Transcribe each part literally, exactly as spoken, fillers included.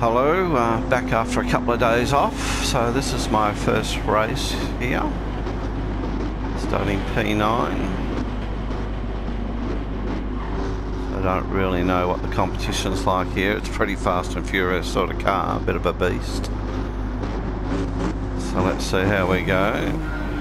Hello, uh, back after a couple of days off. So this is my first race here, starting P nine. I don't really know what the competition's like here. It's pretty fast and furious sort of car, a bit of a beast. So let's see how we go.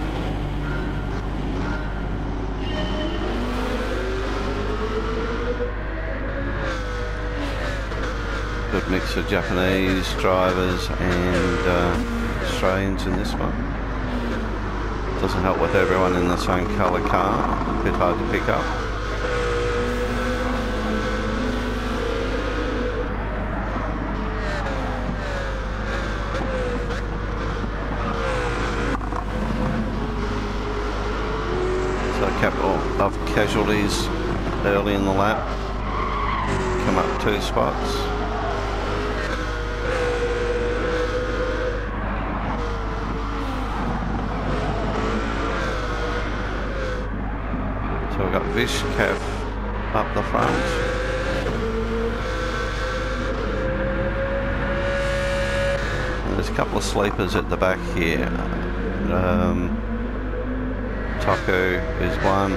Good mix of Japanese drivers and uh, Australians in this one. Doesn't help with everyone in the same colour car. A bit hard to pick up. So a couple of casualties early in the lap. Come up two spots. So we've got Vish Cav up the front. And there's a couple of sleepers at the back here. Um, Taku is one.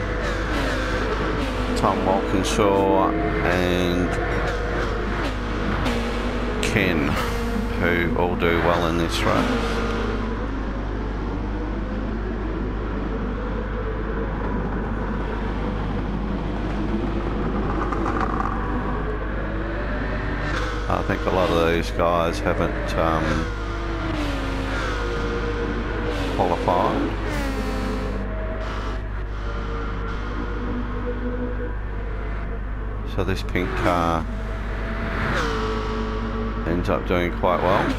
Tom Walkinshaw and Ken, who all do well in this race. I think a lot of these guys haven't um, qualified. So this pink car ends up doing quite well.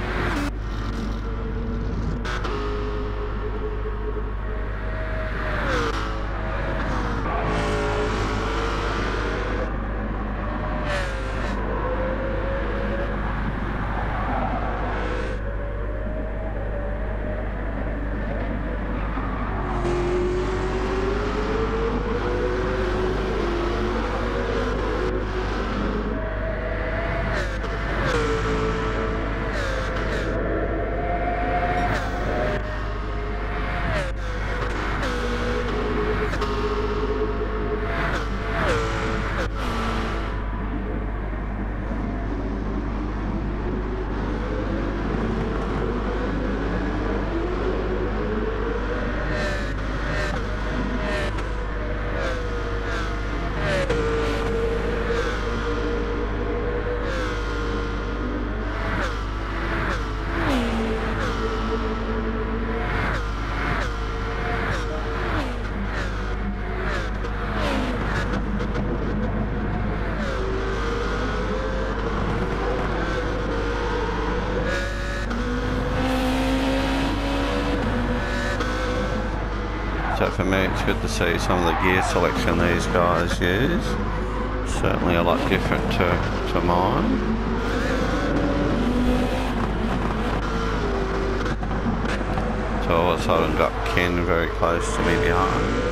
So for me it's good to see some of the gear selection these guys use. Certainly a lot different to, to mine. So all of a sudden got Ken very close to me behind.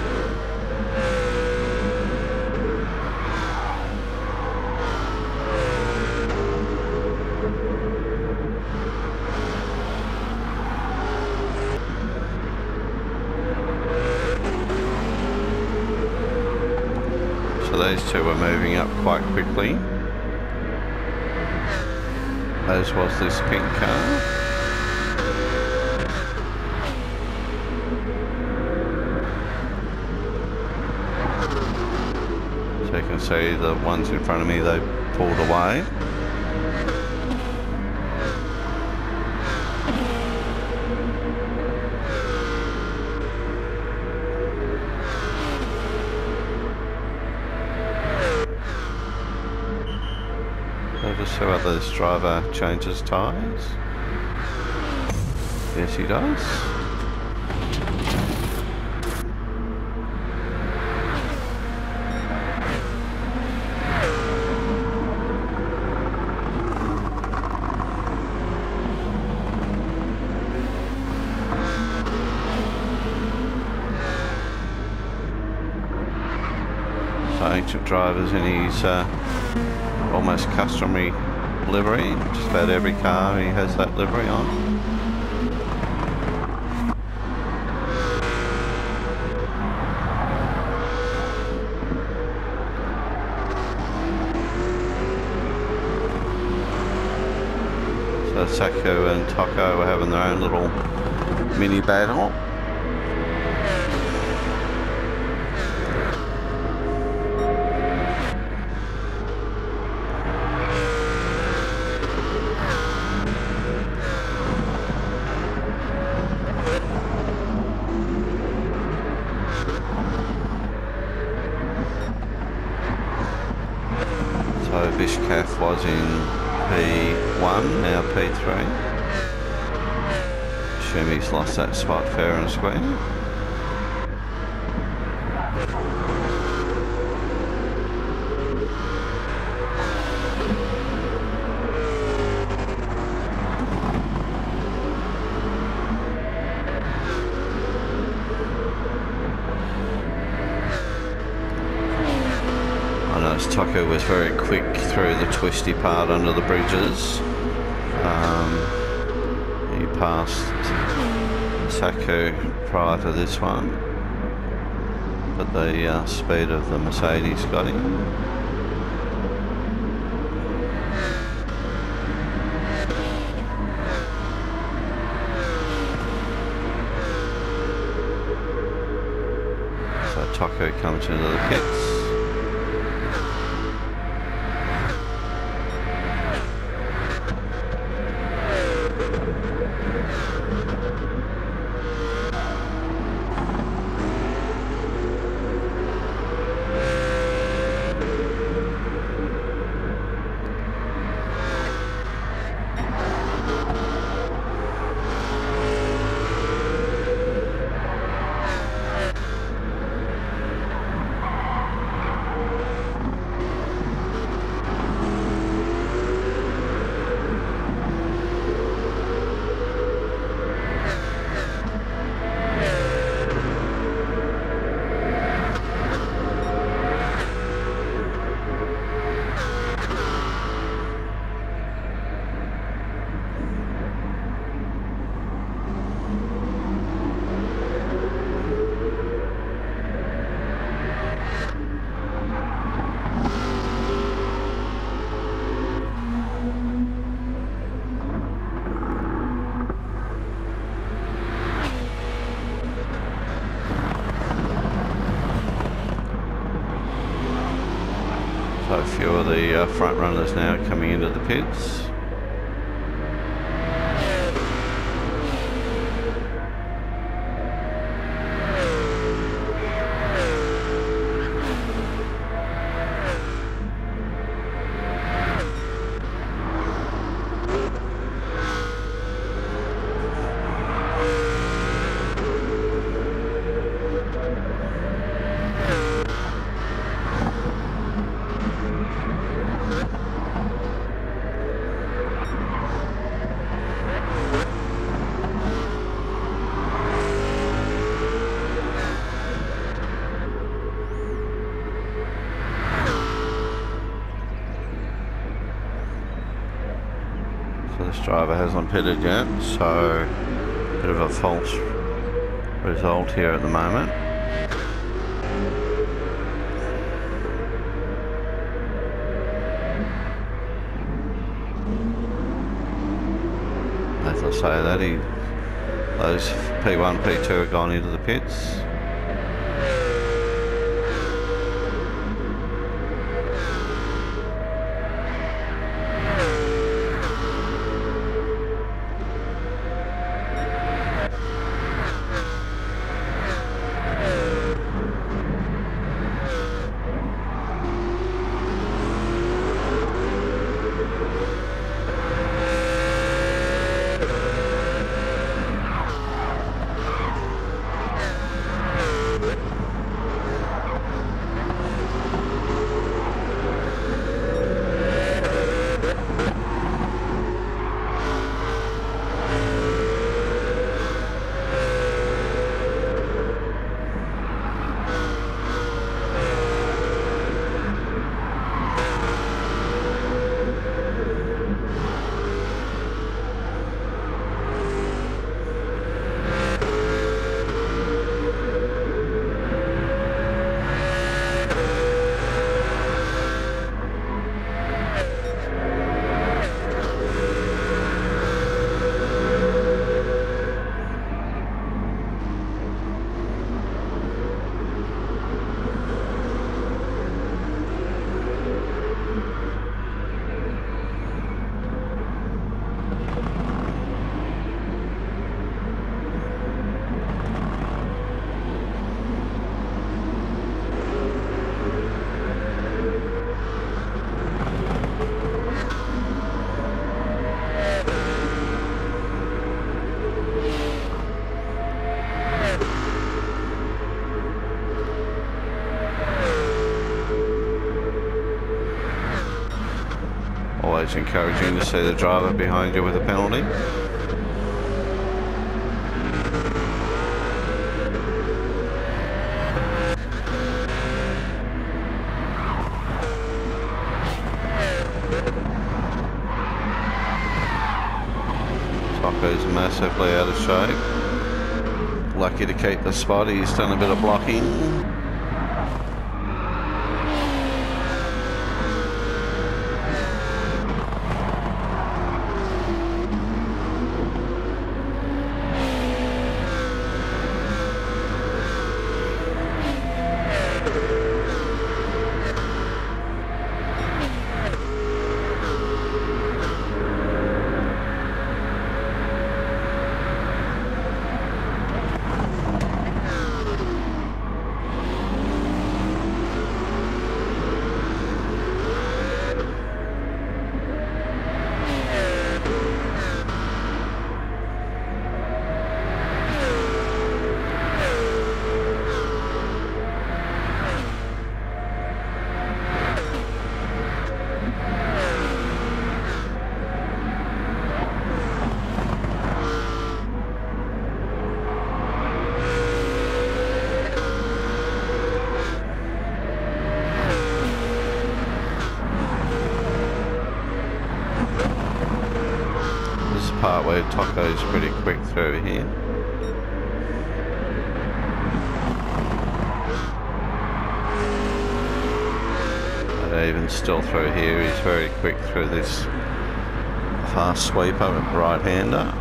So these two were moving up quite quickly, as was this pink car. So you can see the ones in front of me, they pulled away. I'll just see whether this driver changes tyres. Yes, he does. So ancient drivers in his uh, almost customary livery. Just about every car he has that livery on. So Taco and Taco are having their own little mini battle. So Bishkaf was in P one, now P three. Assume he's lost that spot fair and square. Taco was very quick through the twisty part under the bridges. Um, he passed Saku prior to this one, but the uh, speed of the Mercedes got him. So Taco comes into the pits. So a few of the uh, front runners now coming into the pits. This driver hasn't pitted yet, so a bit of a false result here at the moment. As I say that, he, those P one, P two have gone into the pits. Always encouraging to see the driver behind you with a penalty. Tocco's massively out of shape. Lucky to keep the spot, he's done a bit of blocking. Part where Tocco's pretty quick through here. But even still through here, he's very quick through this fast sweeper with right-hander.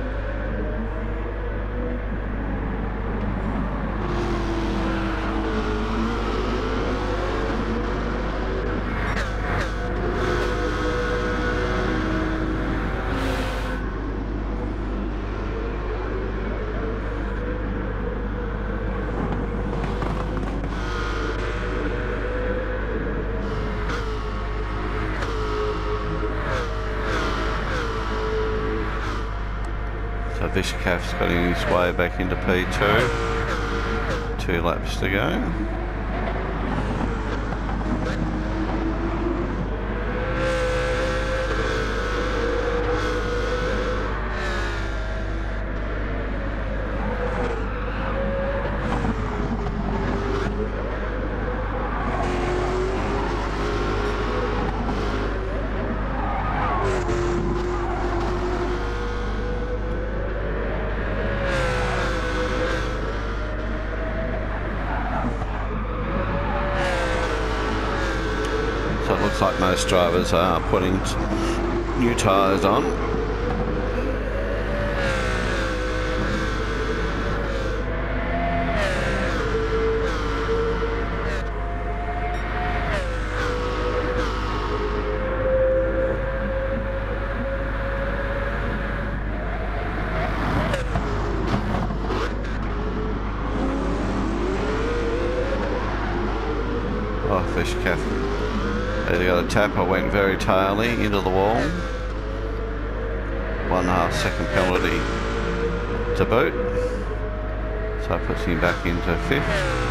So Vishkaf's got his way back into P two. Two laps to go. So it looks like most drivers are putting new tyres on. Oh, Fishcaf. They got a tapper, went very taily into the wall. One and a half second penalty to boot. So that puts him back into fifth.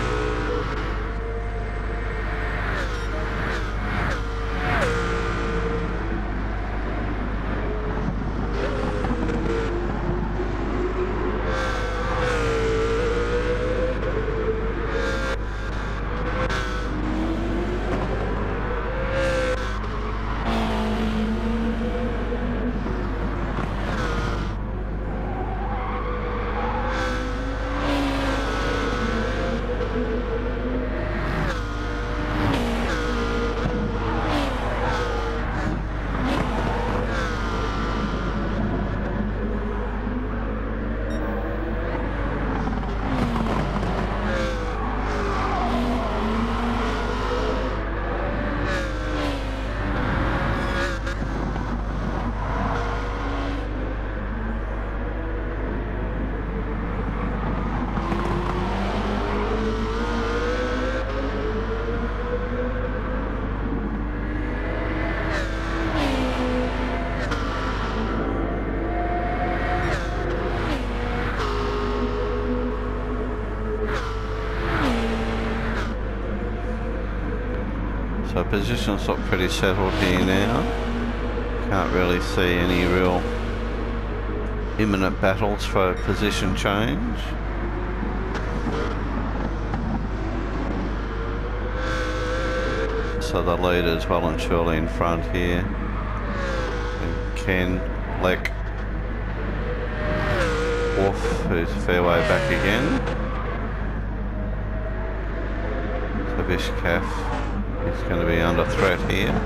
So positions look pretty settled here now. Can't really see any real imminent battles for position change. So the leader's well and surely in front here. And Ken, Lek, Wolf, who's a fair way back again. So Bishkaf is going to be under threat here.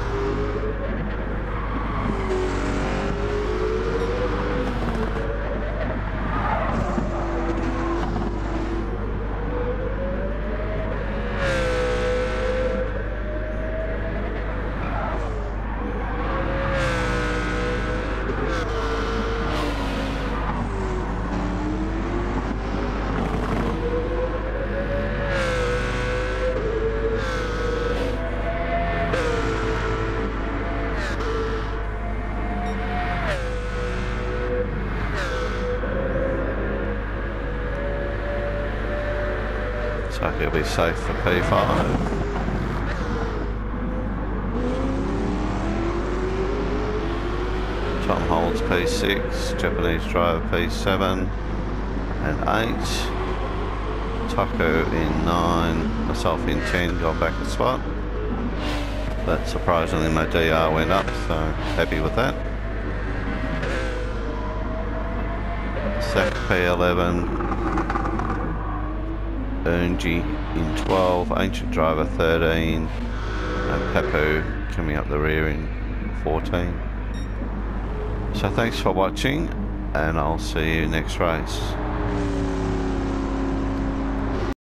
So he'll be safe for P five. Tom holds P six, Japanese driver P seven and eight. Taco in nine, myself in ten, got back a spot. But surprisingly my D R went up, so happy with that. Zach P eleven. Erngy in twelve, Ancient Driver thirteen, and Papu coming up the rear in fourteen. So thanks for watching, and I'll see you next race.